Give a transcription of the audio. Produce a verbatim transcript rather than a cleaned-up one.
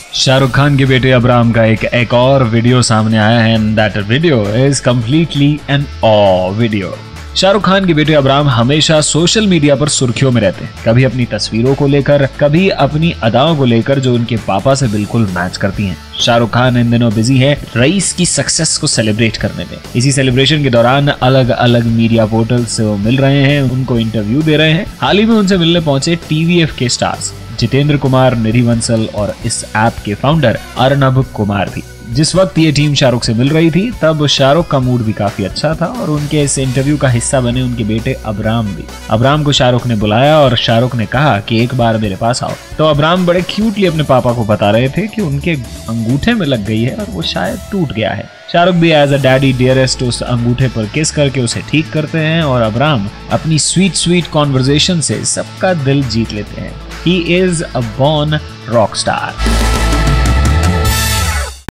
शाहरुख खान के बेटे अब्राम का एक एक और वीडियो सामने आया है and that video is completely an ऑ वीडियो। शाहरुख खान के बेटे अब्राम हमेशा सोशल मीडिया पर सुर्खियों में रहते हैं, कभी अपनी तस्वीरों को लेकर, कभी अपनी अदाओं को लेकर जो उनके पापा से बिल्कुल मैच करती हैं। शाहरुख खान इन दिनों बिजी है रईस की सक्सेस को सेलिब्रेट करने में। इसी सेलिब्रेशन के दौरान अलग अलग मीडिया पोर्टल से वो मिल रहे हैं, उनको इंटरव्यू दे रहे हैं। हाल ही में उनसे मिलने पहुंचे टीवीएफ के स्टार्स जितेंद्र कुमार, निधि बंसल और इस ऐप के फाउंडर अर्नब कुमार भी। जिस वक्त ये टीम शाहरुख से मिल रही थी तब शाहरुख का मूड भी काफी अच्छा था और उनके इस इंटरव्यू का हिस्सा बने उनके बेटे अब्राम भी। अब्राम को शाहरुख ने बुलाया और शाहरुख ने कहा कि एक बार मेरे पास आओ। तो अब्राम बड़े क्यूटली अपने पापा को बता रहे थे कि उनके अंगूठे में लग गई है और वो शायद टूट गया है। शाहरुख भी एज अ डैडी डियरेस्ट उस अंगूठे पर किस करके उसे ठीक करते हैं और अब्राम अपनी स्वीट स्वीट कॉन्वर्सेशन से सबका दिल जीत लेते हैं। He is a born rock star.